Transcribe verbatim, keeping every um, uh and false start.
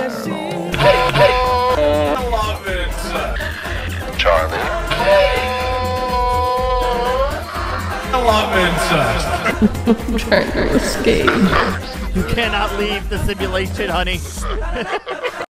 terrible. I love it. Charlie. I love it. I'm trying to escape. You cannot leave the simulation, honey.